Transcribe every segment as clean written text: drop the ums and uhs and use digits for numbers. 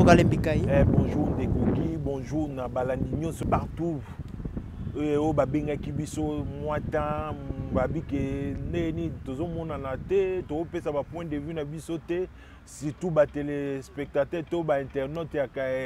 Mboka Lembikai. Bonjour Ndekogi, bonjour na Balandinyo partout. O babenga kibiso mwata babike neni tozomona na te to pesa ba point de vue na biso te surtout ba téléspectateurs to ba internaute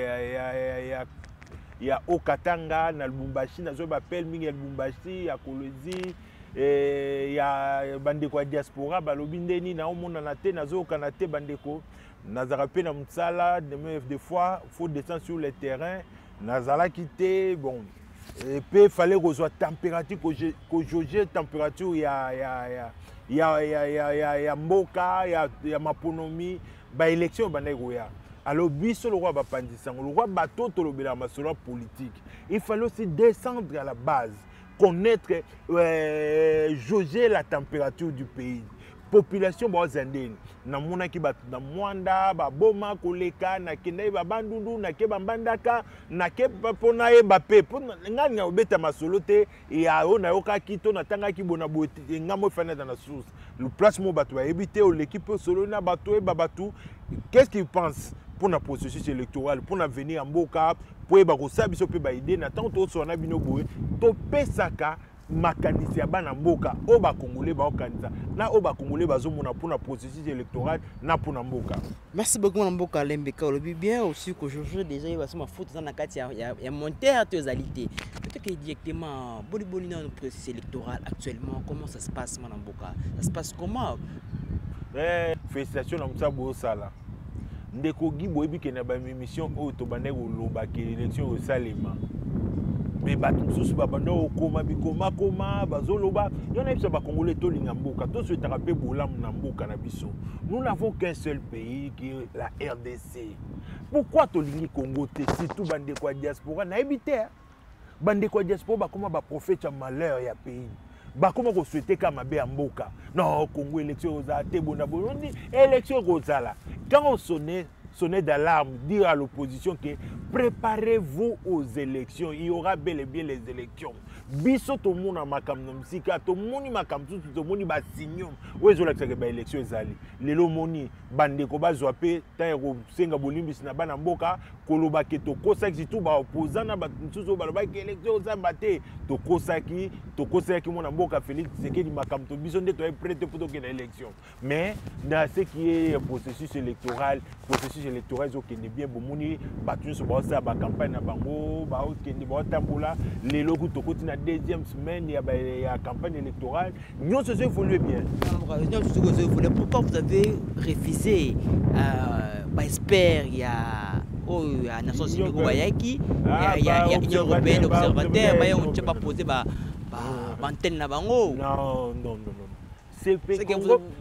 ya Okatanga na Lubumbashi na zo ba appel mingi ya Lubumbashi ya Kolwezi ya bandeko ya diaspora balobi ndeni na omona na te nazo kana te bandeko nazara pe na mtsala des fois faut descendre sur le terrain nazala quitté bon et puis fallait que soit température que jauger température ya mboka ya maponomi ba élection bandai goya alors biso le roi ba pandisa le roi bateau to le bela masolo politique il fallait aussi descendre à la base connaître jauger la température du pays population ba zendeni na mona ki ba na mwanda ba boma koleka na kende ba bandundu na ke bambandaka na ke pona e ba pe pona ngani ya obeta masolo te ya ona yoka kito na tanga ki bona bote ngamo fana dans la source le place mo bato ba ebité o l'équipe solo na bato e babatu qu'est-ce qu'ils pensent pour le processus électoral pour venir en Mboka pour ba ko sabiso pe ba idée na tant to so na bino boye to pesaka makanisi ya bana mboka o ba congolais ba okanisa na o ba congolais bazomona pour le processus électoral na pour na mboka. Merci beaucoup na Mboka Lembeka olobi bien aussi que je déjà il va se ma faute dans la carte ya monter totalité peut-être que directement boli dans le processus électoral actuellement comment ça se passe na Mboka ça se passe comment félicitations na msabo sala ndeko gibo ebi ke na ba émission o to bande ko loba ke élection au Salema mais bato mosusu babanda okoma bikoma bazoloba yona biso bakongolais tolinga mboka toso etaka bolamu na mboka na biso. Nous n'avons qu'un seul pays qui est la RDC. Pourquoi tolingi Congo te surtout bandeko ya diaspora na ebite bandeko ya diaspora bakoma ba prophète ya malheur ya pays bakoma ko souhaiter ka mabe ya mboka non Congo élection oza te bona bondi élection kozala quand on sonner d'alarme, dire à l'opposition que préparez-vous aux élections, il y aura bel et bien les élections. Biso to mona makam nomsika to moni makam to moni ba signum wezo la tsaka ba élection ezali lelo moni bande ko bazwa pe tayeko senga bolimbisi na bana mboka koloba ke to kosaki tout ba opposant na ba ntuzo ba ba élection zambate to kosaki mona mboka Félix Tshisekedi makam to biso nde to est prêt pour que élection mais dans ce qui est processus électoral zo kende bien bomoni batu so ba sa ba campagne na bango ba o kende ba tambola lelo ku to koti na deuxième semaine il y a campagne électorale nous se évolue bien. Pourquoi vous avez refusé espère il y a Nations Unies Bayaki il y a Union Européenne observateur ba on t'a pas posé ba antenne na bango non c'est que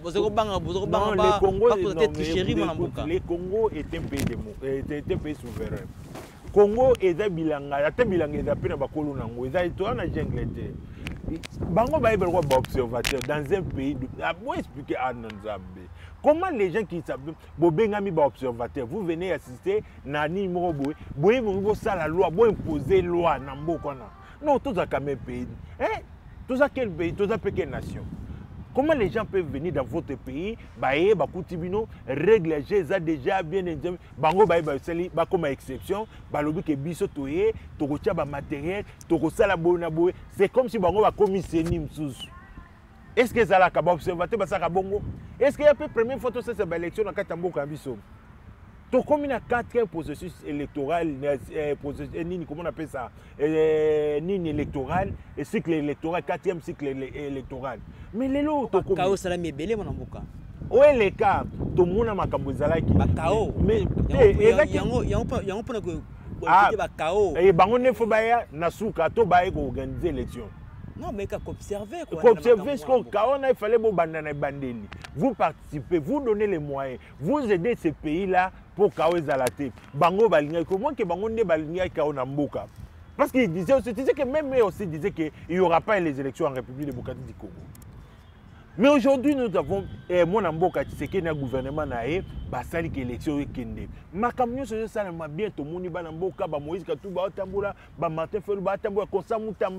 le Congo est un pays souverain. Congo est un bilanga, est un bakolo nango, est un jungle. Bango ba observateur dans un pays. Moi expliquer à Nanzambe. Comment les gens qui savent bobengami ba observateur, vous venez assister na ni morobo, boye mo ça la loi, bo imposer loi na mboka na. Non, tous à quand même pays. Tous à quel pays, tous à quelle nation? Comment les gens peuvent venir dans votre pays, baye bakutibino règle ça déjà bien entendu bango baye ba comme exception balobi ke biso toye tokotia ba matériel tokosala bona boye c'est comme si bango ba commissionner msusu. Est-ce que ça la ka observateur ba saka bongo? Est-ce qu'il y a peu première fois to ça ba élection na katambo ka biso? To comme na 4e processus électoral comment on appelle ça nini électoral et cycle électoral 4e cycle électoral mais les lots to kao sala mebele mon mboka ouais les cas to mona makambo zalaki kao mais yango pona ko ba kao et bango ne fo baya na suka to baye ko organiser élection. Non, mais qu'observer quoi. Observer ce qu'on il fallait bandana bandeli. Vous participez, vous donnez les moyens, vous aidez ces pays-là pour Kaoezalate. Bango balinga, comment que bango ne balinga Kaona Mboka? Parce qu'il disait aussi, que même eux aussi disaient qu'il n'y aura pas les élections en République démocratique du Congo. Mais aujourd'hui, nous avons mon Mboka Tshisekedi na gouvernement naé basali que élection ekende. Makamyo se ça m'a bien to moni bana Mboka ba Moïse Katumba Tambola ba Martin Fayulu ba Tambola Konsa Mutamba.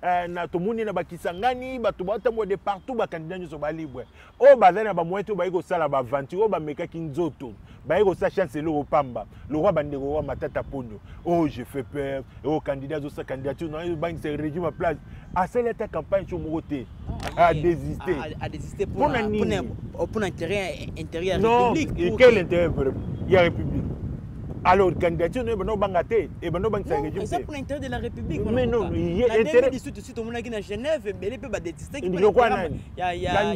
na tomoni na bakisangani bato batambo de partout ba candidat nyo so ba libre o bazana ba moyeto ba iko sala ba aventure o ba mekaki nzoto ba iko sa chance le opamba le roi bandeko roi matata pondo oh je fais peur oh candidat zo sa candidature non ba se régime à place à celle ta campagne sur moté à désister pour l'intérêt intérieur république et quel intérêt il y a république. Alors, candidature, non, bangaté, et ben non, c'est pour l'intérêt de la République. Mais non, il y a intérêt. Il y a intérêt à Genève, mais les peuples détestés. Il y a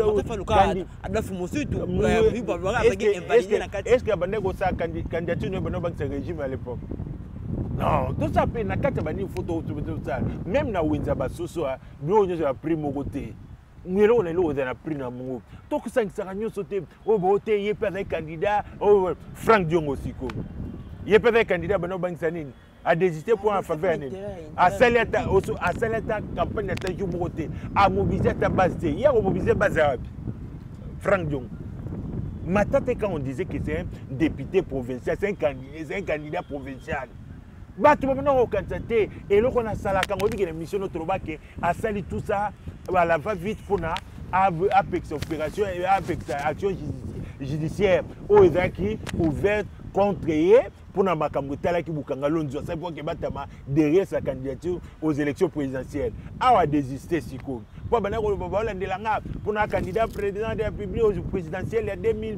est-ce qu'il y a une candidature de régime à l'époque? Non, tout ça, il y a une photo, même dans Windsor, nous avons pris mon côté. Nous avons pris mon côté. Tout ça, ça a sauté. Oh, voter, il y a pas de candidat. Oh, Franck Dion aussi. Il y a pas de candidat, a désisté pour en faveur. À celle campagne à mobiliser ta base. Il y a mobilisé base Franck Dion. Maintenant, quand on disait que c'est un député provincial, c'est un candidat provincial. Batu maintenant au candidaté et là on a ça là quand on dit que l'émission notre bac a sali tout ça à la va vite pour na apex opération et apex action judiciaire aux qui ouvert contre pour na makambo tala ki bukanga lonzo ça pour que batama derrière sa candidature aux élections présidentielles a désisté siko pour bana ko ba ndelanga pour na candidat président de la République aux présidentielles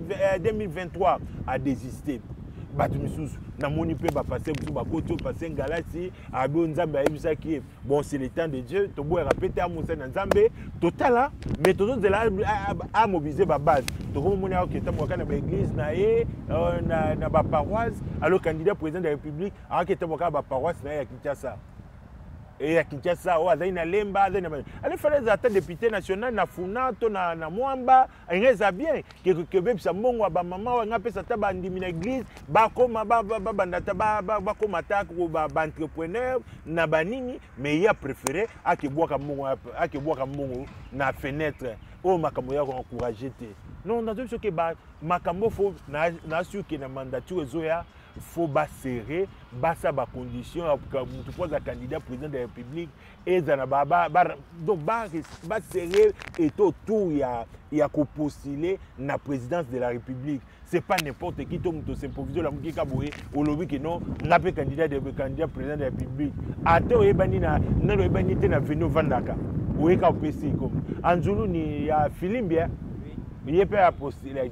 2023 a désisté. Batu misusu na moni pe ba passer musu ba koto passer ngalasi abi nzambe ayebisa ki bon c'est le temps de Dieu to boya répéter à Moussa nzambe total mais to de là a mobiliser ba base to ko moni a oketa mo kana ba église na ye na ba paroisse alors candidat président de la République a oketa mo kana ba paroisse na ya Kinshasa et à Kinshasa o azaina lemba azaina allez faire les attaques député national na Funato na Mwamba ingeza bien que bebisa mbongo ba mama wa ngapesa ta ba ndimi na église ba koma ba bandata ba koma ta ko ba entrepreneur na banini mais il a préféré akebwaka mbongo na fenêtre o makambo ya ko encourager te non on a dit que ba makambo fo na sûr que na mandature ezoya faut bas serrer basa ba condition pour tu poses un candidat président de la République et donc bas serrer et autour il y a qu'on postuler la présidence de la République c'est pas n'importe qui tout monde s'improviser la mukika boye au lobby que non n'a pas candidat président de la République ato ebani na nalo ebani te na veno vandaka oeka opesi comme anzulu ni ya Philimbia il peut postuler.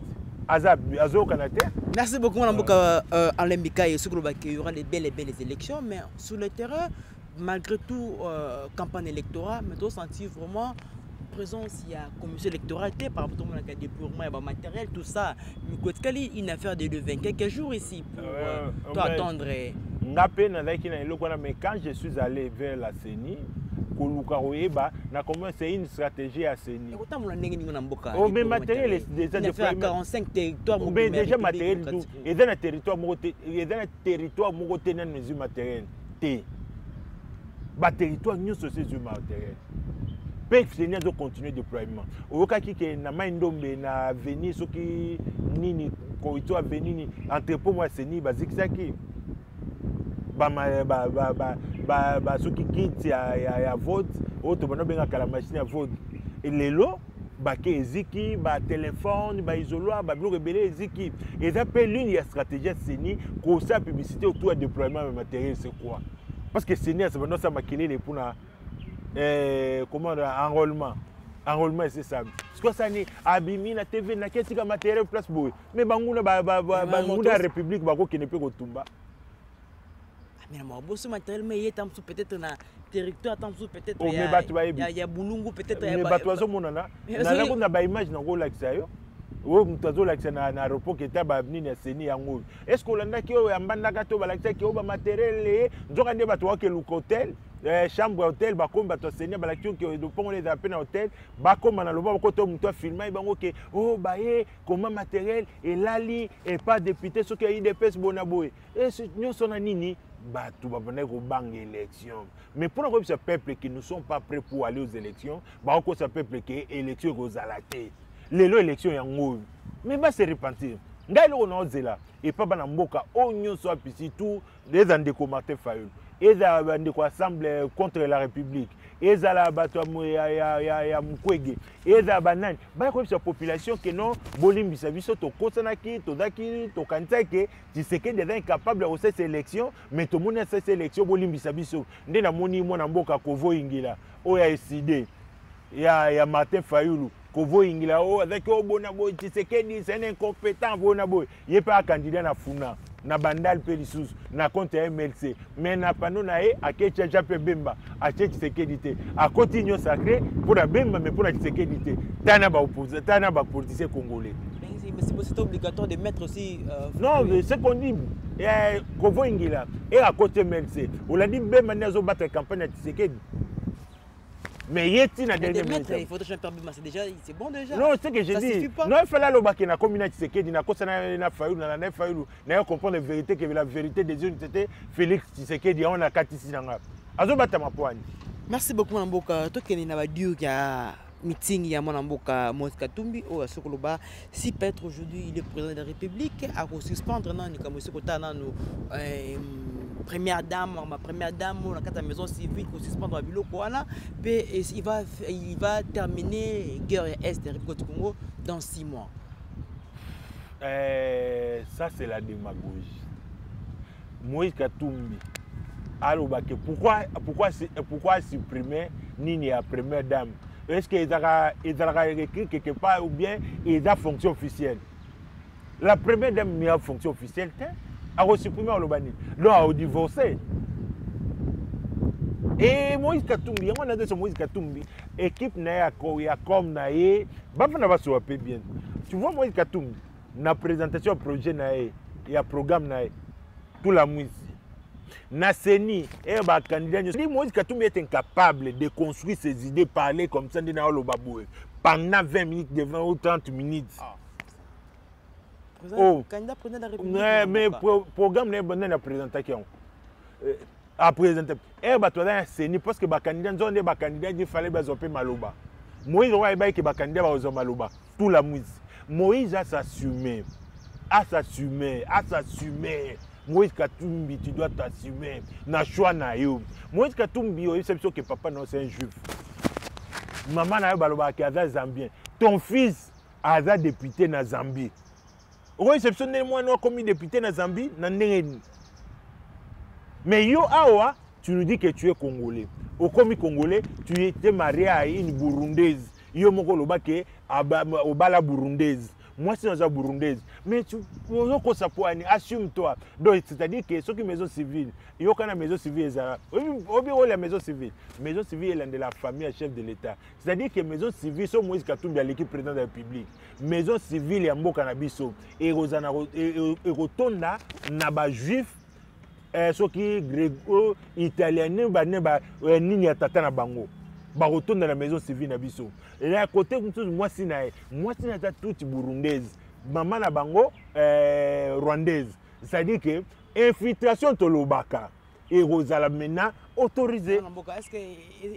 Merci beaucoup, Mme Mboka Alembika. Il y aura des belles élections, mais sur le terrain, malgré tout, campagne électorale, mais on sentit vraiment présence, il y a commission électorale, par rapport à déploiement, il y a matériel, tout ça. Mais une affaire de 20 quelques jours ici pour attendre. Mais quand je suis allé vers la CENI, c'est une stratégie à CENI. Oh, mais matériel est déjà déployé. 45 territoires. Mais déjà matériel tout. Et dans le territoire, mesure matériel. Le territoire, nous sommes sur matériel. CENI doit continuer le déploiement. Au cas qui est na Maindombe, na Veni, ce qui nini, Koito Veni, entrepôt moi CENI, Bazixaki. Ceux qui quittent ya vote auto bana benga kala machine à vote et les lots baké eziki ba téléphone ba isoloir ba bilo rebelle eziki et ça peut l'une ya stratégie CENI ko sa publicité autour du déploiement de matériel c'est quoi parce que CENI ça va ça maquiller pour na comment enrôlement c'est ça parce que ça ni abimi na TV na ketika matériel place boy mais banguna ba république ba ko qui ne peut ko tumba. Mais ce matériel, mais il y a peut-être un territoire, peut-être il y a Boulungu, peut-être il y a image na aéroport qui taba nini CENI yango est-ce que l'anda ki o yambanda kato balakisa ki o ba matériel nzoka nde bato wa ke hotel chambre hôtel ba komba to CENI balakisi ki do pongo les appels na hôtel ba komba na loba ko to muto filmer bango ke oh ba ye comment matériel et lali et pas député ce qui IDPS bonaboy et nous sona nini tout va venir au banc élection. Mais pour ce peuple qui ne sont pas prêts pour aller aux élections, ce peuple qui est élection aux alatés. Les élections sont mais va se repentir. Ngailo on a là et pas dans mboka onyo soit ici tout les andeko Martin Fayulu et les andeko assemblée contre la République ezala bato ya mukwege ezala banani ba ko sa population que non bolimbisa biso to kosanaki to daki to kansake Tshisekedi est incapable de cette élection mais to mona cette élection bolimbisa biso nde na moni mona mboka Kovo Ingila oya eside ya Martin Fayulu Kovo Ingila o avec obona boy Tshisekedi c'est un incompétent bona boy il est pas candidat na funa na bandal pe lisusu na compte MLC mais na pano na e akecha jape bemba ache Tshisekedi te a continue sacré pour la bemba mais pour la Tshisekedi te tana ba opposé tana ba politicien congolais mais c'est obligatoire de mettre aussi non c'est qu'on dit Kovo Ingila et à côté MLC on l'a dit bemba nazo battre campagne à Tshisekedi. Mais il faut déjà c'est déjà c'est bon déjà. Non, c'est que je dis. Non, il fallait le na communauté Tshisekedi na kosa na Fayulu na Fayulu na comprendre la vérité que la vérité des yeux c'était Félix Tshisekedi on a katisi nanga. Azo bata mapoani. Merci beaucoup Mboka. Toi qui na ba dur ya meeting ya mwana mboka Moïse Katumbi au Sokoloba si peut-être aujourd'hui il est président de la République à suspendre non ni comme Sokota non première dame on a quatre maison civile pour suspendre la biloko wana et il va terminer guerre est de République du Congo dans 6 mois. Ça c'est la démagogie. Moïse Katumbi alors pourquoi supprimer ni la première dame? Est-ce qu'ils ont écrit quelque part ou bien ils ont fonction officielle? La première dame a fonction officielle, a supprimé au Lobani. Là, a divorcé. Et Moïse Katumbi, on a dit Moïse Katumbi, équipe n'a comme naïe, va se rappeler bien. Tu vois Moïse Katumbi, na présentation projet naïe, il y a programme naïe, tout la musique. Naseni et ba candidat Moïse Katumbi est incapable de construire ses idées, parler comme ça pendant 20 minutes, devant ou 30 minutes. Candidat président de la République. Mais programme n'est pas la présentation. À présenter. Et bah toi Naseni parce que ba candidat zone ba candidat il fallait bazoper maloba. Moïse ouais ba que ba candidat bazo maloba. Tout la musique. Moïse a s'assumer. Moïse Katumbi, tu dois t'assumer. Na choix na yo. Moïse Katumbi, c'est sûr que papa non c'est un juif. Maman na yo baloba ki aza zambien. Ton fils aza député na Zambie. Oui, c'est sûr moi non comme député na Zambie, na ndenge. Mais yo awa, tu nous dis que tu es congolais. Au comme congolais, tu étais marié à une burundaise. Yo moko loba ke obala burundaise. Moi, c'est une burundaise. Mais tu assume-toi. Donc, c'est-à-dire que ceux qui sont maison civile, il y a une maison civile. La maison civile. Maison civile est de la famille chef de l'État. C'est-à-dire que maison civile, c'est Moïse Katumbi, l'équipe président de la République. Maison civile, est Mboka-Nabiso. Et retourne là, n'a juif, ceux qui sont italiens, ni tata na bango. Ba retourne dans la maison civile na biso. Et là à côté moi si na toute burundaise. Maman na bango rwandaise. C'est-à-dire que infiltration tolobaka et Rosala maintenant autorisé. Est-ce que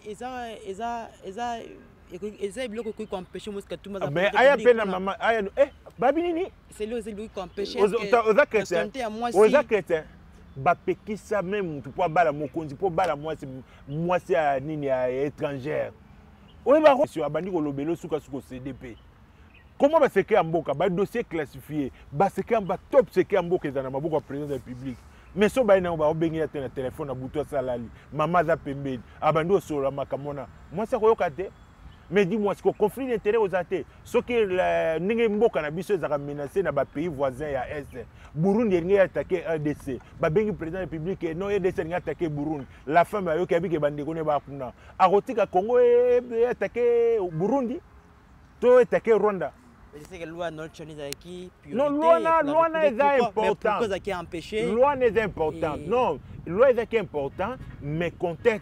ils bloqué qui empêcher Moïse Katumbi mais aya pena maman aya babi nini c'est lui qui empêcher aux chrétiens bapekisa même pour bala mokonzi pour bala moi c'est à nini à étrangère oui ba sur abandi ko lobelo suka CDP comment ba seke mboka ba dossier classifié ba seke ba top seke mboka ezana maboko président de la République mais so ba ina ba obengi ya tena téléphone na buto salali mama za pembeni abandi osola makamona moi c'est koyoka te. Mais dis-moi, est-ce que le conflit d'intérêt aux athées, ce que les mboka na biso ezaka menacé na ba pays voisins ya Est. Burundi a attaqué RDC. Ba bengi président de la République non RDC a attaqué Burundi. La femme a yo ki ke bande kone ba kuna. Arotika Congo a attaqué Burundi. To attaqué Rwanda. Je sais que la loi nationale qui non, loi est important. Pourquoi qui a empêché? Loi est important. Non, loi est important, mais contexte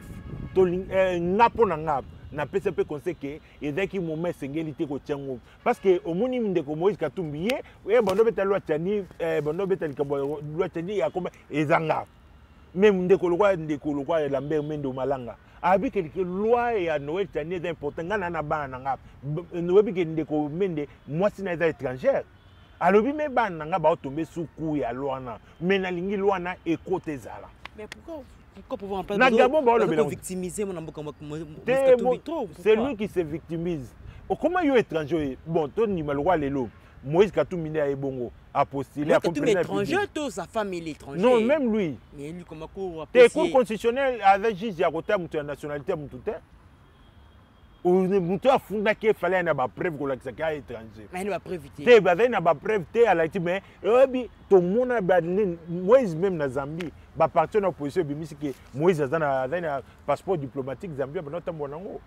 na pesa pe conseil que ezaki moment sengeli te ko tiango parce que au moni ndeko Moïse Katumbi ye bondo beta loi tani bondo beta likambo loi tani ya koma ezanga même ndeko lokwa Lambert Mendo Malanga abi que loi ya Noël tani est important ngana na bana nga nobi que ndeko Mende moi si na étrangère alobi me bana nga ba tomber sous coup ya loi na mais na lingi loi na écoute ezala. Mais pourquoi Pourquoi pouvoir en place Na Gabon ba le victimiser mon amboka c'est lui qui se victimise. Comment yo étranger bon ton ni malwa lelo Moïse Katumbi a ebongo a postulé à comme étranger tout sa famille étrangère. Non, même lui. Mais lui comment cour T'es cour constitutionnel avec juge ya kota mutu nationalité mutu te. Ou mutu a funda ke fallait na ba preuve ko la ka étranger. Mais il va preuve te. Te ba na ba preuve te à la mais obi to mona ba Moïse même na Zambie ba partir na opposition bimisi ke Moïse azana passeport diplomatique Zambie ba notambo nango.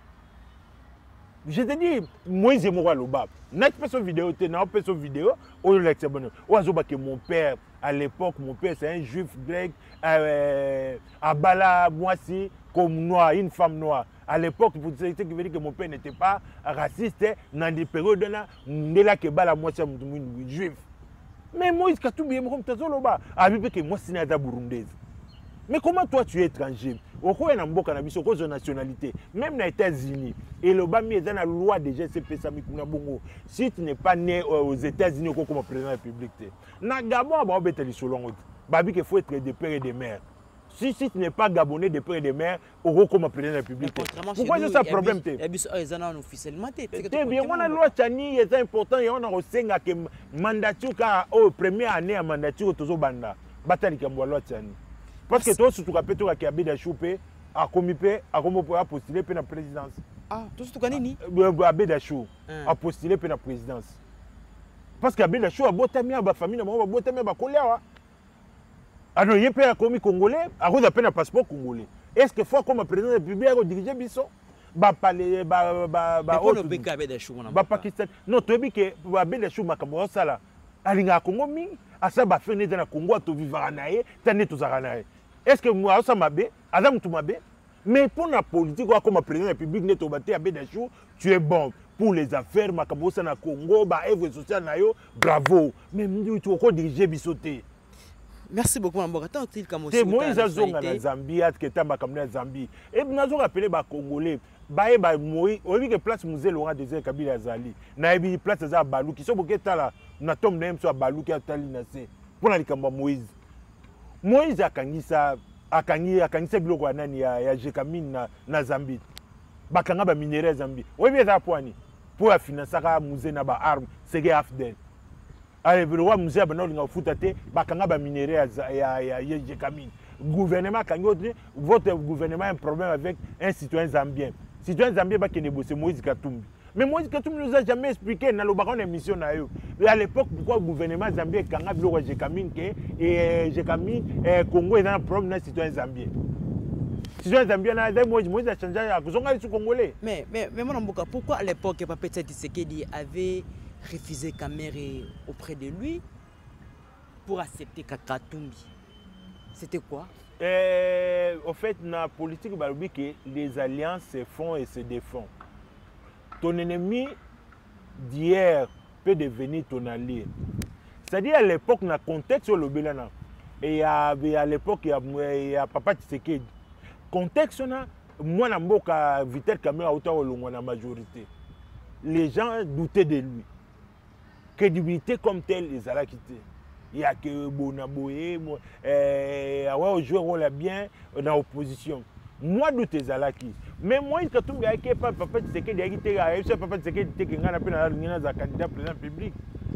Je te dis, Moïse et moi, le bab. N'a pas son vidéo, n'a pas son vidéo. On l'a dit, que mon père, à l'époque, mon père, c'est un juif grec, à Bala, moi, si, comme noir, une femme noire. À l'époque, vous savez que veut dire que mon père n'était pas raciste, dans des périodes là, on est là que Bala, moi, c'est un juif. Mais Moïse, quand tu viens, comme tu as dit, que moi, c'est un burundaise. Mais comment toi tu es étranger? Au quoi on a beaucoup de nationalité, même dans les États-Unis. Et le bas mis dans la loi des GCP Bongo. Si tu n'es pas né aux États-Unis comme président de la République, na Gabon on va être selon Babi qu'il faut être des pères et des mères. Si tu n'es pas gabonais des pères et des mères, au comme président de la République. Pourquoi c'est ça le problème? Officiellement, c'est bien, on a la loi Tchani, c'est important, et on a aussi un mandature au première année à mandature au Banda. Batali Kamboa loi Tchani. Parce que toi, surtout après toi qui habite à Choupé, à Comipé, à postuler pour la présidence. Ah, tout ce que tu connais? Habite à Chou, à postuler pour la présidence. Parce qu'habite à Chou, à Botami, à ma famille, à Botami, à Koléa. Alors, il y a un commis congolais, à cause d'un passeport congolais. Est-ce que faut comme président de la République à diriger Bissot? Bah, parler, Pakistan. Non, tu as dit que habite à Chou, ma camarade, ça là. Alinga Congo mi, à ça, bah, faire dans la Congo, à tout vivre à naïe, t'as né tous à naïe. Est-ce que moi, ça m'a bé, Adam tout m'a bé? Mais pour la politique, comme président de la République, net au bâti à Bédachou, tu es bon. Pour les affaires, ma cabossa na Congo, bah, œuvre sociale naïo, bravo. Mais tu as diriger Bissoté. Merci beaucoup, Mambora. Tant qu'il comme aussi. C'est Moïse Azonga na Zambie, qui est en Cameroun Zambie. Et nous avons appelé les Congolais. Baé ba Moïse, on dit que place musée Laurent Désir Kabila Zali. Na ebi place za Balou qui sont boké tala. Na tom na so Balou qui a tali na se. Pour na likamba Moïse. Moïse akangisa biloko nani ya Jekamine na Zambie. Bakanga ba minerai Zambie. Oyebi za poani. Pour financer ka musée na ba arme, c'est AFDEL. Allez, le roi musée ba no linga futate, bakanga ba minerai ya Jekamine. Gouvernement votre gouvernement a un problème avec un citoyen zambien. Citoyen zambien qui négocie Moïse Katumbi. Mais Moïse Katumbi ne nous a jamais expliqué dans le baron émission. À l'époque, pourquoi le gouvernement zambien a le roi Jekamine et Jekamine Congo est un problème dans citoyen zambien. Citoyen zambien Moïse a changé à cause de Congolais. Mais mon amboka, pourquoi à l'époque Papa Tshisekedi avait refusé Kamere auprès de lui pour accepter Katumbi? C'était quoi? Au fait, dans la politique, les alliances se font et se défendent. Ton ennemi d'hier peut devenir ton allié. C'est-à-dire à l'époque, dans le contexte sur le Bélana, et à l'époque, il y a Papa Tshisekedi. Contexte, moi, je suis Vitel Kamera dans la majorité. Les gens doutaient de lui. Crédibilité comme telle, les allaient quitter. Il y a que Bonaboye, on joue bien dans l'opposition. Moi, doute les alaki. Mais moi, il y a tout le monde Papa Tshisekedi a été Papa Tshisekedi qui a un candidat président public.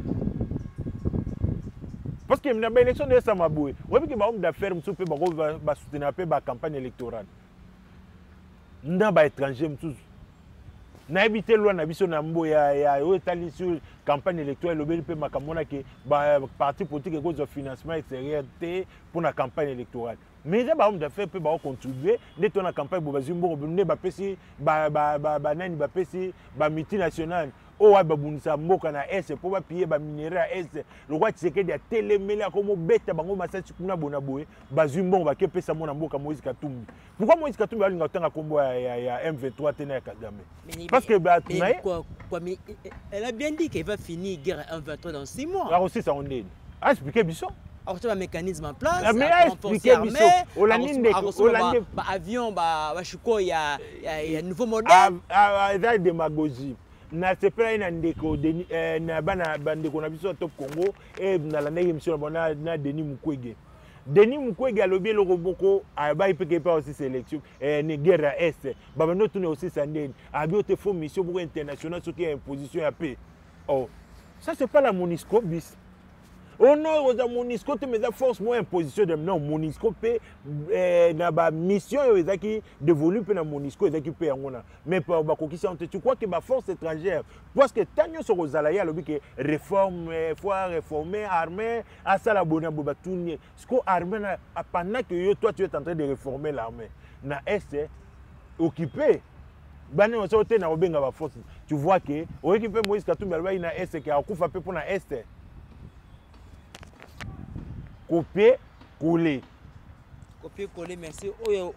Parce qu'il y a une élection de Samaboué. On a vu que les hommes d'affaires va soutenir la campagne électorale. Nous sommes étrangers. Na habité loin na biso na mbo ya otali sur campagne électorale lobeli pe makamona ke ba parti politique et cause financement extérieur pour la campagne électorale. Mais ça ba homme d'affaires peut ba contribuer dès ton campagne bo bazimbo ne ba pesi ba nani ba pesi ba multinational o wa ba bunisa mboka na est pour ba payer ba minerai est le roi Tshisekedi a télémélé comme beta bango masasi kuna bonaboé bazimbo ba ke pesa mona mboka Moïse Katumbi. Pourquoi Moïse Katumbi a ngotanga kombo ya M23 tena Kagame? Parce que mais elle a bien dit qu'elle va finir guerre M23 dans 6 mois. Alors aussi ça on est. A expliqué biso. Alors tu as un mécanisme en place, mais a expliqué biso. Avion Sukhoi il y a un nouveau modèle. À démagogie. Na sepela ina ndeko na bana bandeko na biso top Congo et na la émission na Denis Mukwege. Denis Mukwege alobi le roboko aba ipeke pas aussi sélection ne guerre à est babano tourner aussi sandeni abi te faux mission pour international ce qui est imposition à paix. Oh ça c'est pas la MONUSCO bis. Oh non, aux MONUSCO te met force moins imposition de non MONUSCO pe na ba mission ezaki dévolue pe na MONUSCO ezaki pe ngona mais pas ba kokisa tu crois que ba force étrangère parce que tanyo so rozalaya lobi que réforme faut réformer armée à ça la bona boba tourner ce que armée pendant que toi tu es en train de réformer l'armée na est occupé bani on sortait na obenga ba force tu vois que occupé Moïse Katumbi alba ina est que akufa pe pour na est copier coller merci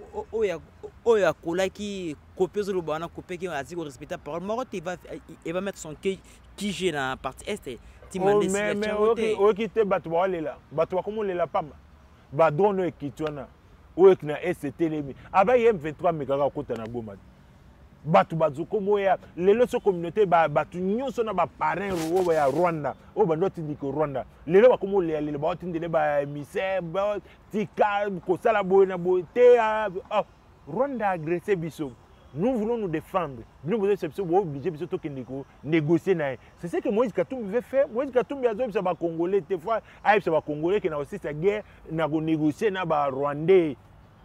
oya kola qui copier sur le bana copier qui a dit respecter parole Maroc il va mettre son qui gère dans la partie est mais okite batu balela batu comme lela pamba ba drone ekitwana o na STLM aba M23 mekaka kota na goma batu bazuko moya lelo so communauté batu nyonso na ba parrain ro ya Rwanda o ba ndoti ndiko Rwanda lelo ba komo le lelo ba tindele ba émissaire ba tika ko sala boye na bote Rwanda agressé biso. Nous voulons nous défendre. Nous voulons obligé biso to kendiko négocier na. C'est ce que Moïse Katumbi veut faire. Moïse Katumbi a dit ba Congolais des fois ça ba Congolais qui na aussi sa guerre na go négocier na ba Rwandais.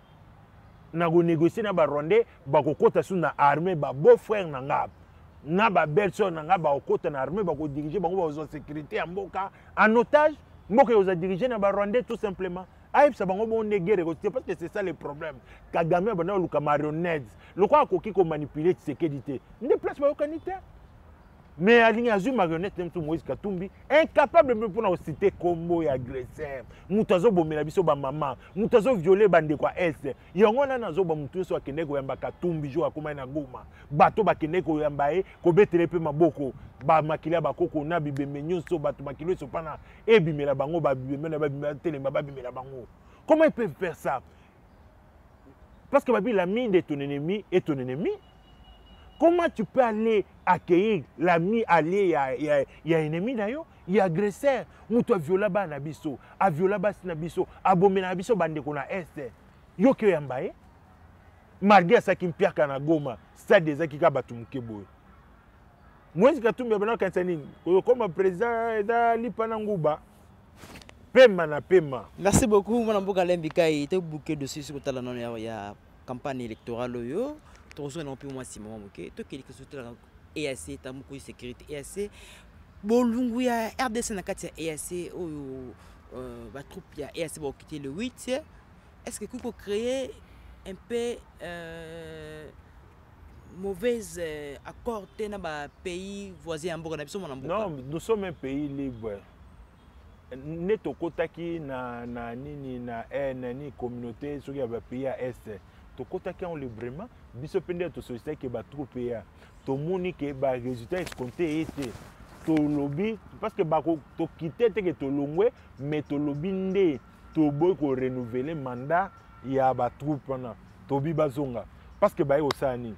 Na go négocier na ba Rwandais ba ko kota sous na armée ba beau frère na nga na ba belle-sœur na nga ba ko kota na armée ba ko diriger ba ko ba sécurité en mboka en otage mboka yo za diriger na ba Rwandais tout simplement. Aïe ça bango bon guerre parce que c'est ça le problème. Kagame bana luka marionnettes le quoi koki ko manipuler Tshisekedi ne place ba yokanité mais alinga azu marionnette même tout Moïse Katumbi incapable même pour na citer combo et agresseur mutazo bomela biso ba maman mutazo violer bande kwa est yango na nazo ba mutu so akende ko yamba Katumbi jo akoma na Goma bato bakende ko yamba ko betele pe maboko ba makila ba koko na bibeme nyonso bato makilo so pana ebimela bango ba bibeme na ba bimela tele ba bimela bango. Comment ils peuvent faire ça? Parce que babi l'ami de ton ennemi est ton ennemi. Comment tu peux aller accueillir l'ami allié, il y a un ennemi d'ailleurs, il y a agresseur, nous te viola ba na biso, a viola ba na biso, a bomé na biso bande ko na est. Yo ke yambaye. Malgré ça qui mpia kana Goma, ça des akika batumuke boy. Moïse Katumbi bana kansani, comme président da lipana nguba. Pema na pema. Merci beaucoup mon mboka Lembikai, te bouquet dessus sur la non ya campagne électorale yo. Toujours non plus moi si moi ok to quelque chose là EAC tamuko sécurité EAC bolungu ya RDC na kati ya EAC oyo ba troupe ya EAC va quitter le 8. Est-ce que kuko créer un peu mauvais accord na ba pays voisins en Bourgogne biso mon mboka? Non, nous sommes un pays libre. Neto kotaki na nini na nani communauté sur ya ba pays à est. To kotaki on librement biso pende to société ke ba troupe ya to moni ke ba résultat escompté été to lobby parce que ba ko to quitter te ke to longwe mais to lobby ndé to boy ko renouveler mandat ya ba troupe na to bi bazonga parce que ba yo sani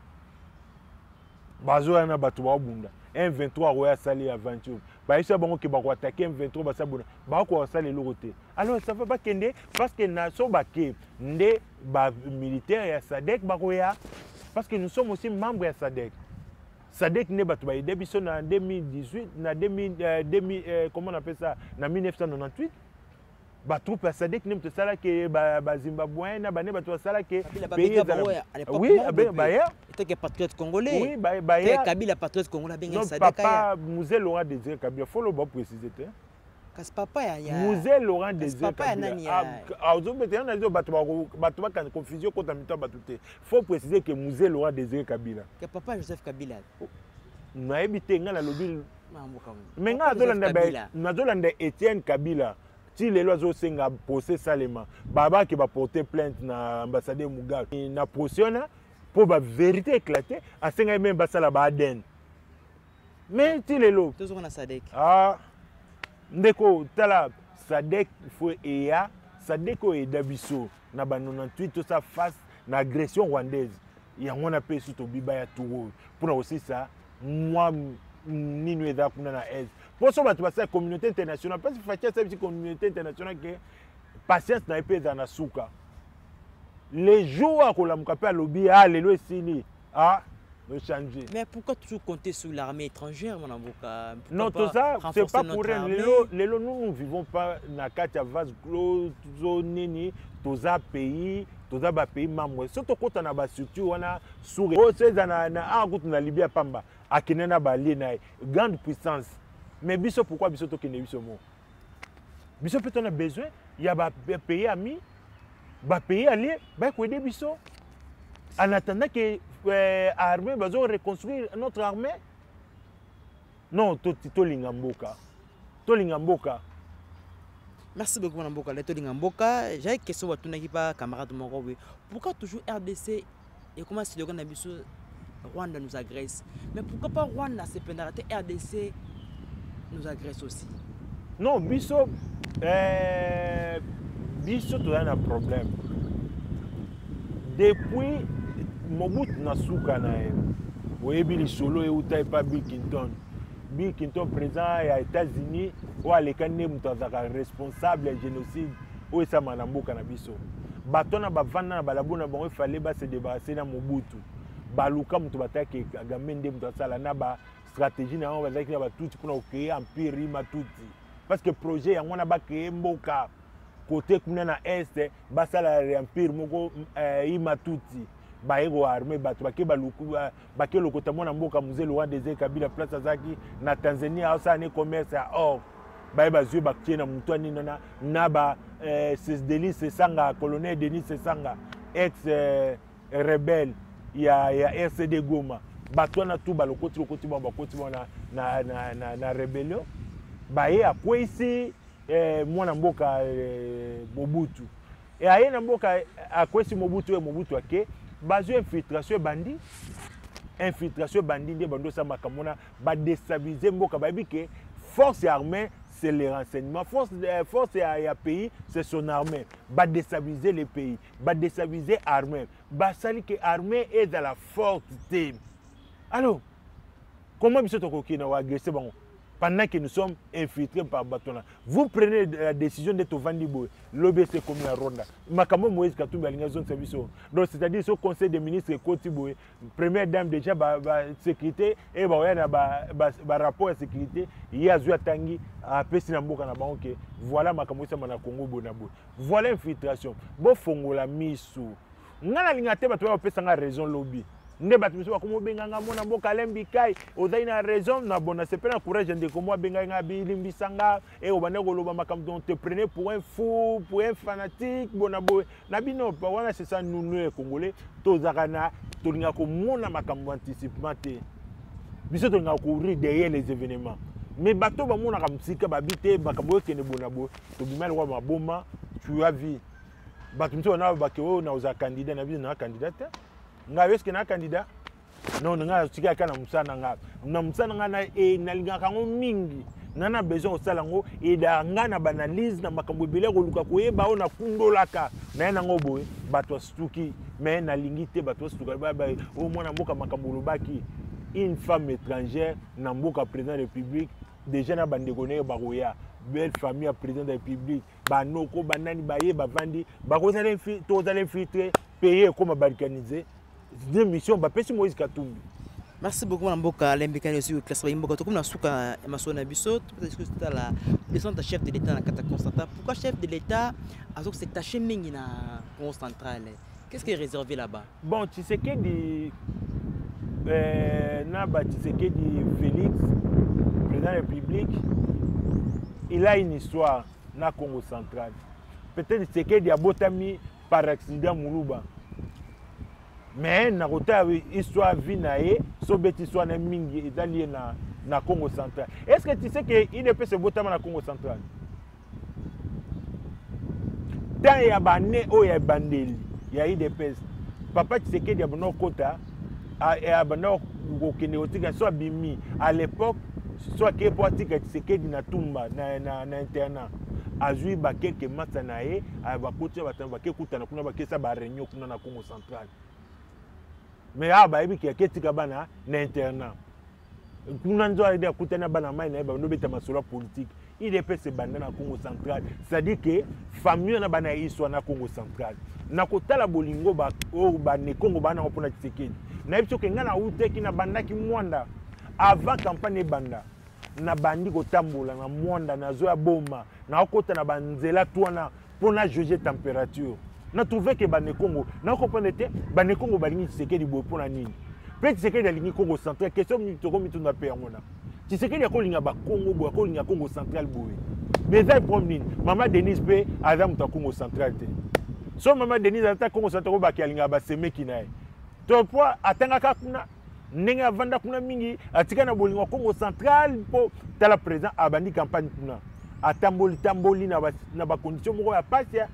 bazo na batu ba bunda M23 roya sali aventure ba isa bango ke ba ko attaquer M23 ba sabuna ba ko sali lokote alors ça va pas kende parce que na so ba ke ndé ba militaire ya SADC ba koya parce que nous sommes aussi membres ya SADC. SADC ne ba to ba ide biso na 2018 na 2000 comment on appelle ça na 1998 ba troupe ya SADC ne mtosala ke ba Zimbabwe na ba ne ba to sala ke pays oui ba ya était que patriote congolais. Oui ba ya Kabila patriote congolais bien SADC. Papa Musée Laurent Désiré Kabila faut le bon préciser Kas papa ya Musée Laurent Désiré Kabila. Ah ozobete na zo bato ba kan confusion contre mito batute. Faut préciser que Musée Laurent Désiré Kabila. Que papa Joseph Kabila. Na ebite nga na lobi. Mais nga azolanda Étienne Kabila. Si les lois ont senga procès salema baba qui va porter plainte na ambassadeur Mugabe na procès pour la vérité éclater à senga même basala ba Aden mais si les lois toujours na SADC ndeko tala SADC faut eya SADC et dabiso na ba 98 tout ça face na agression rwandaise ya ngona pe surtout biba ya tout pour aussi ça moi nino eza kuna na est pour ça tu vas la communauté internationale parce que fatia cette communauté internationale que patience na epé za na suka les jours à kolamuka pe alobi ah lelo esili ah me changer. Mais pourquoi toujours compter sur l'armée étrangère, mon avocat? Non, tout ça, c'est pas pour rien. Nous ne vivons pas dans le vase clos, tous les pays, tous les pays membres. Surtout quand on a une structure, on a souri. C'est en Libye, Pamba, à Kenena Bali, grande puissance. Mais biso pourquoi biso to kene biso mo? Biso peut on a besoin, il y a des pays amis, des pays alliés, bah quoi aider biso. En attendant que l'armée va reconstruire notre armée. Non, to lingamboka. To lingamboka. Merci beaucoup, Mme Mboka. J'ai une question à ton camarade de Morowe. Pourquoi toujours RDC et comment c'est le Rwanda nous agresse? Mais pourquoi pas Rwanda, c'est pénalité, RDC nous agresse aussi? Non, biso, tu as un problème. Depuis Mobutu Nasuka na oyebi lisolo eutai pa Bill Clinton. Bill Clinton président ya États-Unis o alekane mutu azaka responsable ya génocide o esama na mboka na biso. Batona bavanda na balabona bango fallait ba se débarrasser na Mobutu. Baluka mutu bataki agamende mutu asala na ba stratégie na on bazaki na batuti pour créer empire matuti. Parce que projet yango na ba créer mboka côté kuna na est basala empire moko imatuti. Baego armé batu bake baluku bake lokota mona mboka muzee Laurent Désiré Kabila place azaki na Tanzania asa ne commerce à or bae bazue bakie na mutwani na ba Denis Sesanga colonel Denis Sesanga ex rebelle ya RCD Goma batwana tu balokoti lokoti ba bakoti na rébellion bae akwesi mwana mboka Mobutu et aye na mboka akwesi Mobutu ake bazo infiltration bandi nde bando sa makamona ba déstabiliser mboka ba bike force armée c'est les renseignements force ya pays c'est son armée ba déstabiliser les pays ba déstabiliser armée ba sali que armée est dans la forte. Alors comment biso to kokina wa agresser bango pendant que nous sommes infiltrés par Batona? Vous prenez la décision d'être au Vandibo, l'OBC comme la Rwanda. Makamo Moïse Katumbi a une zone de service. Donc, c'est-à-dire au Conseil des ministres Kotiboé, première dame déjà, sécurité, et rapport à sécurité, il y a Zouya Tangi, à Pessinamboka na banque. Voilà Makamo Samana Congo Bonabo. Voilà l'infiltration. Bon Fongo la Missou. Nana Lingate, tu as raison lobby. Ne batu so ko benganga mona mboka lembi kai ozai na raison na bona c'est pas na courage de ko benganga bilimbisanga et obane ko loba makam don te prenez pour un fou pour un fanatique bona boy na bino pa wana c'est ça nous congolais tozaka na tolinga ko mona makam anticipement te biso tolinga ko courir derrière les événements mais bato ba mona kam sika babite makabo kene bona boy to bimel wa maboma tu as vu bato mso na ba ke na oza candidat na biso na candidat nga est-ce que na candidat non nga tika kana musana nga na musana nga na linga kango mingi nana besoin osala ngo et da nga na banalise na makambo belé ko luka ko yeba ona kundolaka na na ngo boy bato stuki mais na lingité bato stuka ba au moins na mboka makambo lobaki une femme étrangère na mboka président de la République déjà na bandekone ba koya belle famille à président de la République ba noko banani ba ye ba vandi ba ko zale to zale filtrer payer comme balkaniser deux missions ba pesi Moïse Katumbi. Merci beaucoup Mme Mboka lembikani aussi classe ba Mboka to comme na suka masona biso parce que c'était la leçon de chef de l'état na kata Constanta. Pourquoi chef de l'état azok c'est taché mingi na Congo central? Qu'est-ce qui est réservé là-bas? Bon, tu sais que dit Naba Tshisekedi Félix président de la République il a une histoire na Congo central. Peut-être Tshisekedi a botami par accident Muluba. Mais na kota histoire vinae so beti soit na mingi italien na Congo central. Est-ce que tu sais que il ne peut se botter na Congo central? Tant ya bané o ya bandeli ya IDPS. Papa Tshisekedi abono kota a abono kokene otika so bimi à l'époque soit que poatika Tshisekedi na tumba na internat. Azui ba quelques matchs nae a ba koti ba tamba ke kutana kuna ba kesa ba réunion kuna na Congo central. Mais ah bah ebi qui tika bana na internat kuna nzo aide akutana bana mai na ba no beta masolo politique IDPS banda na Congo central, c'est-à-dire que famille na bana iswa na Congo central na kotala bolingo ba o ba ne Congo bana opona Tshisekedi na biso ke ngana uteki na banda ki mwanda avant campagne banda na bandi kotambola na mwanda na zo ya boma na okota na banzela twana pona juger température na trouvé que bane Congo na comprendre te bane Congo balingi Tshisekedi bo pona nini peut Tshisekedi alingi Congo central question mi to komi tuna pe ngona Tshisekedi akolinga ba Congo bo akolinga Congo central bo mais ça problème nini mama Denise pe azam ta Congo central te so mama Denise ata Congo central ba kalinga ba semeki nae to po atanga ka kuna nenga vanda kuna mingi atika na bolingo Congo central po tala président abandi campagne kuna atamboli na ba condition moko ya pasia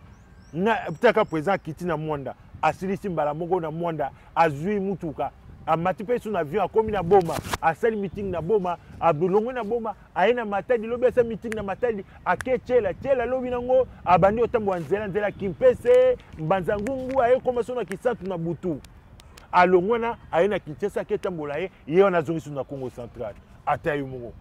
na taka président kiti na mwanda asilisi mbala moko na mwanda azui mutuka amati pe su na avion akomi na boma asali meeting na boma abulongo na boma aina matadi lobi asa meeting na matadi akechela lobi nango abandi otambo nzela kimpese mbanza ngungu aye koma sona kisantu na butu alongwana aina Kinshasa ketambola ye on azongi su na Congo central atayu mongo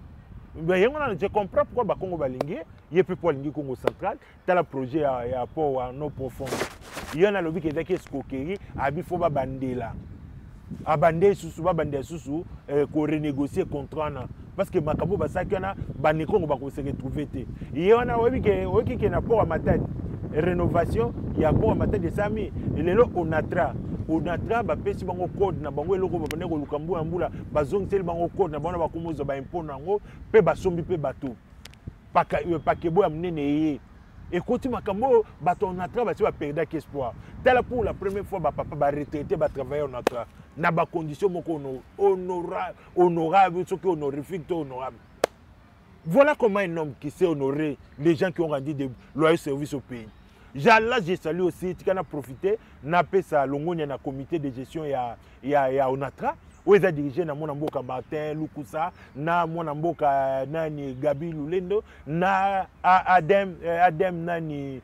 je comprends pourquoi ba Congo balingi ye pe pour lingi Congo central tala projet ya port à no profond yona lobi ke daki escroquerie abi fo ba bandela abande susu ba bande susu ko renégocier contrat na parce que makabo basakana bani Congo ba ko se retrouver te yona obi ke na port à Matadi rénovation ya port à Matadi de Sami lelo onatra ba pesi bango code na bango eloko ba bande ko lukambu ambula bazongiteli bango code na bana bakomozo ba impôt nango pe basombi pe bato pakebo ya munene ye ekoti makambo bato onatra basi ba perdre espoir tala pour la première fois ba papa ba retraité ba travailler onatra na ba condition moko honorable ce qui honorifique honorable. Voilà comment un homme qui sait honorer les gens qui ont rendu de loyaux services au pays. Là, j'ai salué aussi, tu as profité, n'a pas ça, l'ongonia na comité de gestion ya Onatra, où ils ont dirigé na mon amboka Martin Lukusa, na mon amboka nani Gabi Lulendo, na Adem nani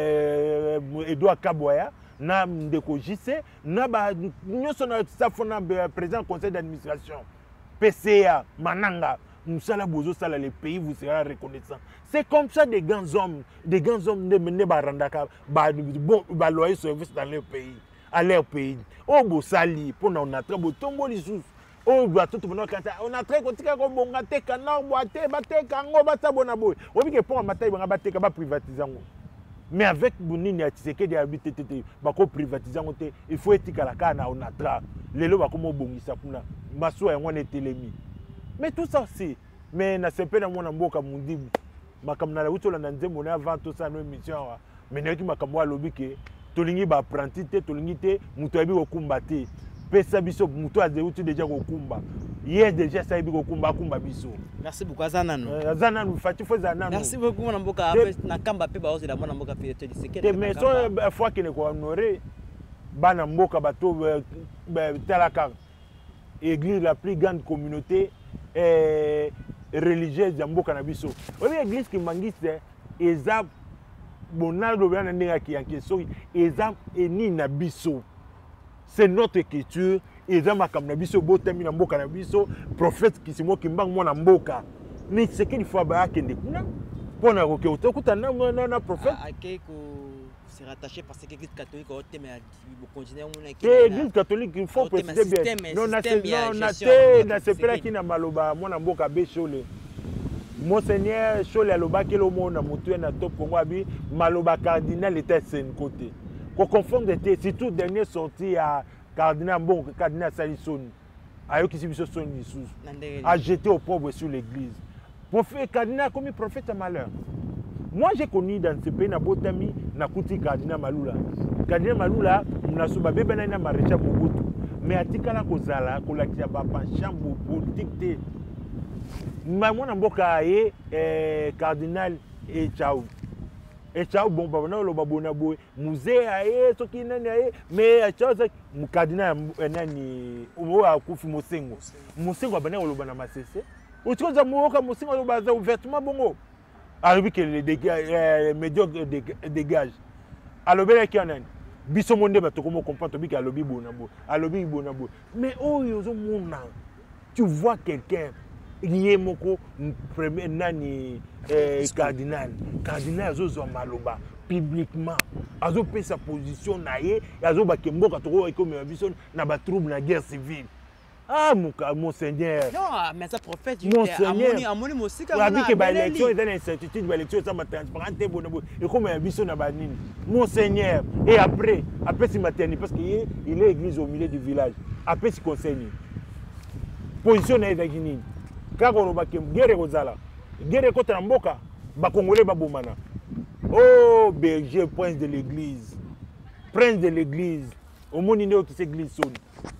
Edouard Kabwaya, na Ndeko Jisse, na ba nyoso na safona président conseil d'administration, PCA, Mananga. Moussala Bozo Sala, les pays vous sera reconnaissant. C'est comme ça des grands hommes ne menent barandaka, bon, loyer service dans leur pays, à leur pays. Oh, Bossali, pour nous, on a très beau tombeau les sous. Oh, tout le monde on a très content comme bon gâté, canard, boité, baté, kango, bata bonaboy. On dit que pour un matin, on va baté, on va privatiser. Mais avec Bounini à Tshisekedi habité, bako privatiser, il faut être à la canne, on a tra. Les lois comme bongisa puna, maso et on est télémi. Mais tout ça c'est mais na sepe na mona mboka mundibu makamna la utola na nzembo na avant tout ça no émission mais neki makamwa lobike tolingi ba apprenti te tolingi te muto abi kokumba te pesa biso muto azeuti déjà kokumba hier déjà ça abi kokumba biso. Merci beaucoup Azanano. Azanano fati fo Azanano. Merci beaucoup mona mboka na kamba pe ba ozela mona mboka pe te Tshisekedi. Mais so fois que ne ko honorer bana mboka bato talaka église la plus grande communauté religieuse ya mboka na biso. Obi église ki mangiste eza bonaldo bana ndenge ki yankeso eza eni na biso. C'est notre écriture eza makam na biso botami na mboka na biso prophète Kisimo Kimbangu mwana mboka. Mais c'est qu'il faut ba kende kuna pona ko ke okuta na prophète se rattacher parce que l'église catholique au thème continuer l'église catholique il faut préciser bien non na sepela ki na maloba mwana mboka be Chole monseigneur Chole aloba ke lo mona mutu na top Congo abi maloba cardinal était sen côté ko confondre était surtout dernier sorti à cardinal bon cardinal Salisson ayo ki biso soni sous a jeté au pauvre sur l'église prophète cardinal comme prophète à malheur. Moi, j'ai connu dans ce pays, Nabotami, Nakuti Cardinal Malula. Cardinal Malula, Nasuba Bebenana Marécha Mobutu. Mais à Tikala Kozala, Kolakia Bapa, Chambo, politique. Maman Namboka Cardinal et Chao. Et Chao, bon, Babana, le Babonabo, Musée, ce qui n'est mais Chao, Cardinal Nani, Omoa Koufi Mosengo. Mosengo, Abana, Olobana Massese. Autre chose, Moka Mosengo, Obaza, ouvertement, bongo. Alors que les médiocres dégagent. Alors bien qu'il y en a biso monde ba to comme comprendre bi ka lobi bonabo alobi bonabo mais oh yozo mona tu vois quelqu'un, lié moko, premier nani cardinal Azozo Maloba, publiquement, Azo fait sa position naïe, Azo Bakembo Katoro et comme un n'a pas trouble la guerre civile. Ah, mon Seigneur. Non, mais ça prophète, mon Seigneur. Amoni aussi quand même. La élection est une incertitude, l'élection ça m'a transparente et comme un biso na banine. Mon Seigneur. Et après c'est matin parce qu'il est église au milieu du village. Après c'est conseil. Position na Guinée. Quand on va guerre kozala. Guerre contre Mboka, ba Congolais ba bomana. Oh, berger prince de l'église. Prince de l'église. Au monde inéo qui s'église sonne.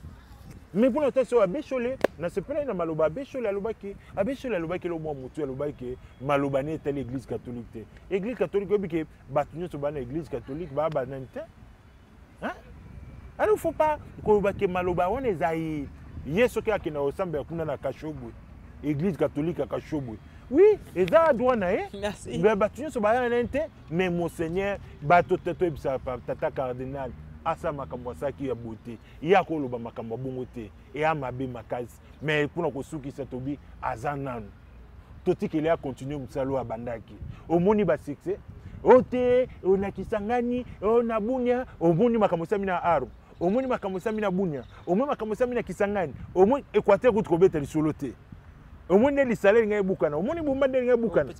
Mais pour notre soeur Abécholé, na se plaît na Maloba Abécholé alobaki le mois mutu alobaki Maloba ne telle église catholique. Église catholique obiki batunyo so bana église catholique ba banante. Hein? Alors faut pas kolobaki Maloba on ezai. Yeso ki akina osambe kuna na Kashobu. Église catholique à Kashobu. Oui, et ça doit naé. Merci. Mais batunyo so bana nante, mais monseigneur bato teto ebisa tata cardinal. Asa makambo saki ya beauté ya koloba makambo bongo te et amabe makazi mais pour na kosuki satobi azanan totikele a continuer musalo abandaki omoni ba succès ote ona kisangani ona bunya omoni makambo sami na aro omoni makambo sami na bunya omoni makambo sami na kisangani omoni Équateur ko kobeta lisolo te omoni li salaire ngai bukana omoni bomba de ngai bukana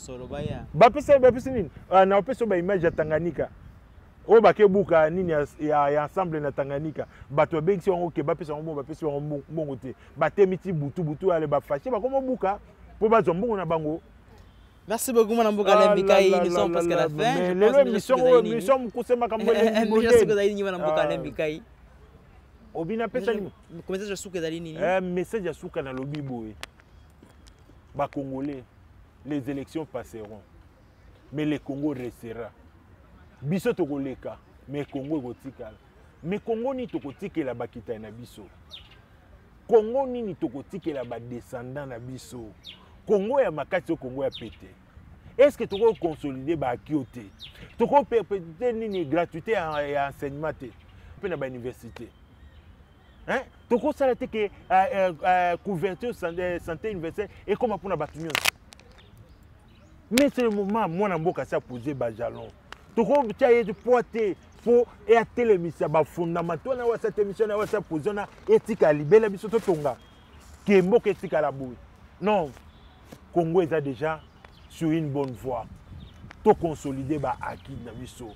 ba pesa nini na pesa ba image ya Tanganyika. O bake buka nini ya ensemble na Tanganyika bato bengisi wango ke bapesa wango bapesa wango mbongo te batemiti butu ale ba fâché ba komo buka po ba zombongo na bango. Merci beaucoup mon Mboka Lembikai, nous sommes presque à la fin. Mission mkusema kama ile modèle. Je suis d'ailleurs mon Mboka Lembikai. Obina pesa ni. Message ya suka dali nini? Message ya suka na lobi boy. Ba Congolais, les élections passeront. Mais le Congo restera. Biso tokoleka mais Congo ekotikala mais Congo ni tokotikela bakita na biso Congo ni tokotikela ba descendant na biso Congo ya makati o Congo ya pété est-ce que toko consolider ba akiote toko perpétuer nini gratuité ya enseignement te pe na ba université hein toko sala te que couverture santé universelle et comme pour na batunyo mais c'est le moment moi Mboka sa poser ba jalon. Toko bitaye poité pour et à télémission ba fondamental na wa cette émission na wa sa posona éthique libéla biso to tonga que Mboka éthique la boue. Non, Congo est déjà sur une bonne voie. To consolider ba acquis na biso.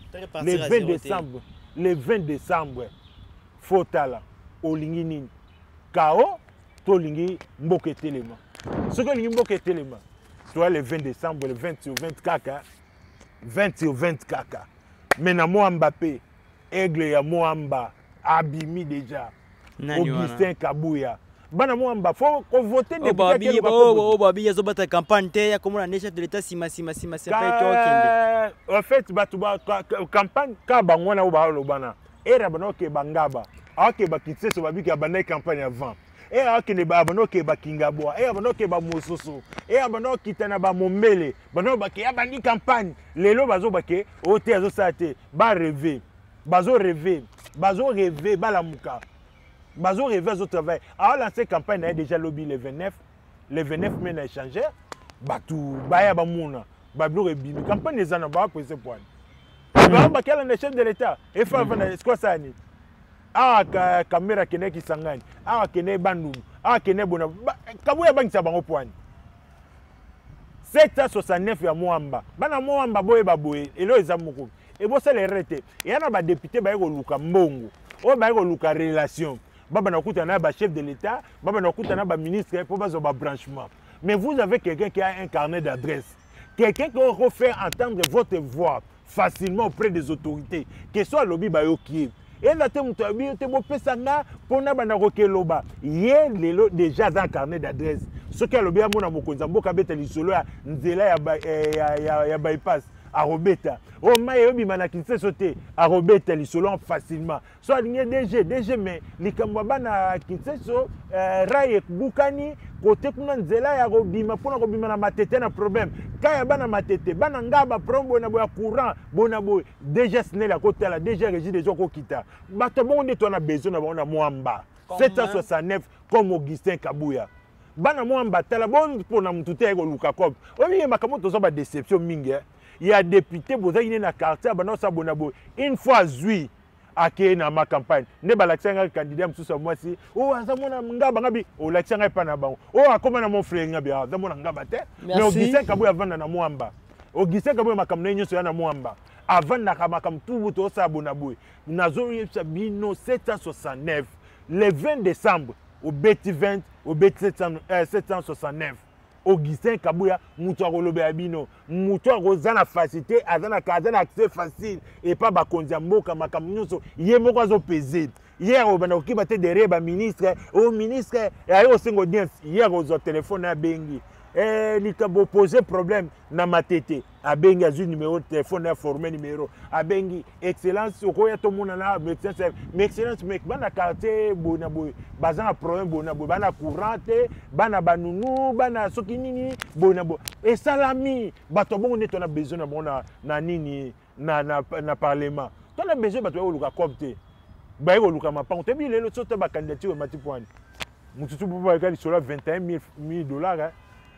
Le 20 décembre fotala olingi nini kao to lingi Mboka telema. Ce que lingi Mboka telema. Toi le 20 décembre le 20 sur 24 20 sur 20 kaka. Mais na Mbappé, aigle ya Moamba, abimi déjà. Augustin Kabouya. Bana Moamba, faut voter des députés. Babi ya zobata campagne te ya komona ne chef de l'état sima pas toi kende. En fait, batuba campagne ka bangwana o ba lobana. Era bana ke bangaba. Ake bakitse so babi ka bana campagne avant. Et alors ne ba bano ke ba Kingabwa et bano ke ba Mososo et bano kitana ba Mombele bano ba ke abandi campagne lelo bazo ba ke ote azo sate ba rêver bazo rêver ba la muka bazo rêver azo travail alors lancer campagne a déjà lobby le 29 mais na échanger batu ba ya ba muna ba blo rebimi campagne les ana ba poser point ba ke la chef de l'état et fa na quoi ça ni caméra kene kisangani kene bandum kene bona kabuya bangisa bango poani 769 ya Moamba bana Moamba boye baboye elo ezamoko e bosa le rete e yana ba député ba luka mbongo o ba luka relation baba na kuta na ba chef de l'état baba na kuta na ba ministre pour bazo ba branchement mais vous avez quelqu'un qui a un carnet d'adresse quelqu'un qui va faire entendre votre voix facilement auprès des autorités que soit lobby ba yoki. Et là, tu as dit que tu as loba. Hier, déjà dans le carnet d'adresse. Ce qui a le bien, mon ambo, ya bypass. À Robeta. Oh, maïobi manakise sauté. À Robeta, l'isolant facilement. Soit DG, mais les Kambabana Kinseso, Ray Bukani, côté pour Nzela, ya Robima, pour Robima na matete na problème. Kaya bana matete, bana ngaba, prombo na boya courant, bonabo, déjà ce n'est la côté là, déjà régi des gens qui quittent. Bato bon, on a besoin d'avoir un Moamba. 769 comme Augustin Kabouya. Bana Mwamba tala bon pour na mutute ego luka comme. Obi makambo to ba déception mingi. Il y a député bozaki na quartier bana sa bonabo. Une fois zui ake na ma campagne. Ne ba laksanga candidat msusa mwasi. Oh azamona ngaba ngabi o laksanga pa na bango. Oh akoma na mon frère ngabi azamona ngaba te. Mais Augustin Kabouya vanda na Mwamba. Augustin Kabouya makambo nyonso ya na Mwamba. Avant na makam tout buto sa bonabo. Nazo yebsa bino 769 le 20 décembre au BT 20 au BT 769 Augustin Kabouya mutu akolobe abino mutu akozana facilité azana kazana accès facile et pas ba konza mboka makambo nyonso ye moko azo peser hier obana okiba te derrière ba ministre au ministre ayo singo audience hier ozo téléphone na bengi likabo poser problème na matete abengi azu numéro de téléphone na formé numéro abengi excellence okoya to mona na médecin mais excellence mec bana quartier bona boy bazana problème bona boy bana courante bana banunu bana soki nini bona boy et salami bato bongo neto na besoin na bona na nini na parlement to na besoin bato o luka copte ba yo luka mapango te bi lelo soto ba candidature mati point mututu pour ba sur 21,000 $.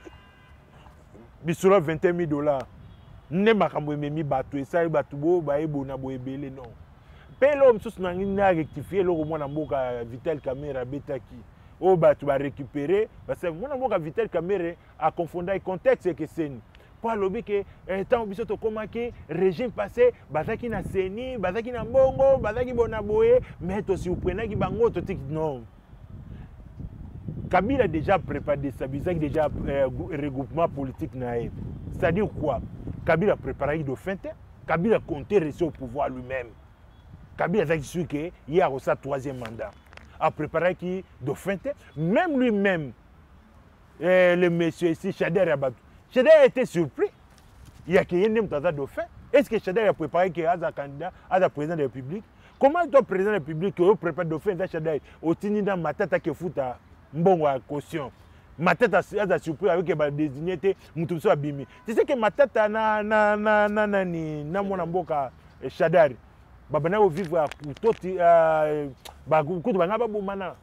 Bisura 21,000 $. Ne makambo memi bato esali bato bo ba ebona bo ebele non. Pelo msusu na ngina rectifier lo mwana mboka Vital Kamerhe betaki. O bato ba récupérer parce que mwana mboka Vital Kamerhe a confondre contexte que c'est pour lobi que tant biso to komaki régime passé bazaki na seni bazaki na mbongo bazaki bona boye mais to si uprenaki bango to tik non. Kabila a déjà préparé déjà regroupement politique naïf. C'est-à-dire quoi? Kabila a préparé de feinte, Kabila a compté rester au pouvoir lui-même. Kabila a dit qu'il y a sa troisième mandat. A préparé qui de feinte, même lui-même, le monsieur ici, Chader Abadou. Chader a été surpris. Il y a qu'il y a un de fait. Est-ce que Chader a préparé qu'il y a un candidat, un président de la République? Comment toi, président de la République, tu prépares de feinte Chader au Tinida Matata qui fout à mbongo à caution? Ma tête a surpris avec les désigné mutuso abimi. Tu sais que ma tête na mona mboka Shadari. Babana vivre à Kutoti ba kutu banga babumana.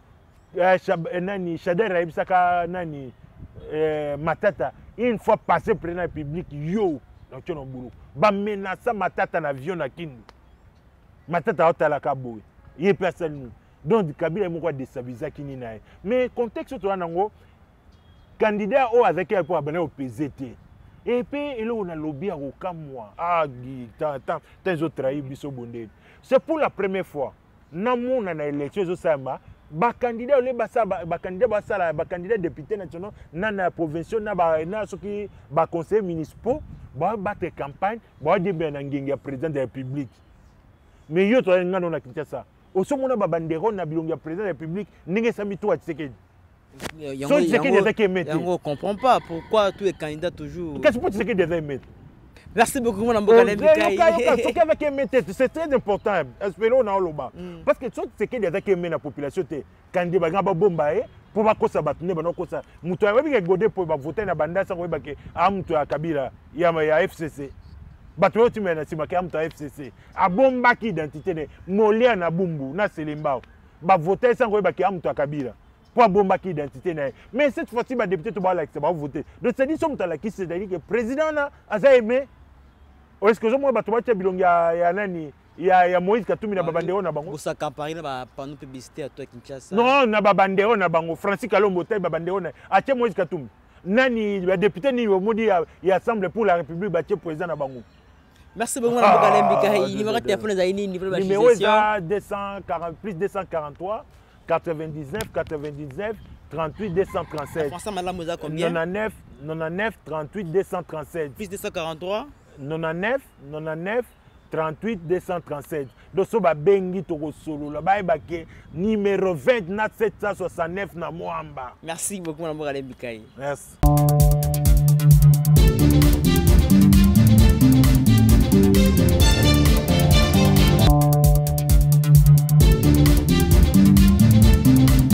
Nani Shadari ibisaka nani matata une fois passé président la République yo donc tu no boulot. Ba menaça matata na avion na Kindu. Matata otala kaboy. Yé personne. Donc Kabila moko déstabiliser kini na. Mais contexte to nango candidat au avec elle pour abonner au PZT. Et puis il on a lobby à aucun mois. Ah tant autres trahi biso bondé. C'est pour la première fois na mona na élection zo sama ba candidat ole ba candidat ba sala ba candidat député national na provincial na soki ba conseil municipal ba battre campagne ba de ben ngenge président de la République. Mais yo to ngano na Kinshasa. Aussi mona ba bandero na bilonga président de la République ninge sami to Tshisekedi. On ne comprend pas pourquoi tous les candidats toujours. Qu'est-ce que tu sais mettre? Merci beaucoup, mon ami. C'est très important. Espérons na oloba. Parce que tu sais que des qui la population te candidat ba bomba pour ba kosa batune ba no kosa. Muto awebi ke godé pour ba voter na banda sa ko ba ke amtu ya Kabila ya FCC. Bato tu mena sima ke amtu FCC. A bomba ki identité ne molia na bumbu na selemba. Ba voter sa ko ba ke amtu ya Kabila. Pour bomba qui identité na. Mais cette fois-ci ba député to ba like va voter. Donc c'est dit somme la qui c'est-à-dire que président na asa aimé. Est-ce que je moi ba to ba bilonga ya nani ya Moïse Katumbi na babandero na bango. Pour sa campagne ba panneau publicité à toi Kinshasa. Non, na babandero na bango Francis Kalombo tay babandero na ache Moïse Katumbi. Nani ba député ni au modi ya Assemblée pour la République ba che président na bango. Merci beaucoup Madame Bokalembika. Numéro de téléphone zaini niveau de numéro 240 plus 243 99 38 237. François Madame Moza combien? 99 38 237. Plus 243 99 38 237. Donc so ba bengi to solo la ba ke numéro 20 na 769 na Mwamba. Merci beaucoup Madame Bokalembika. Merci.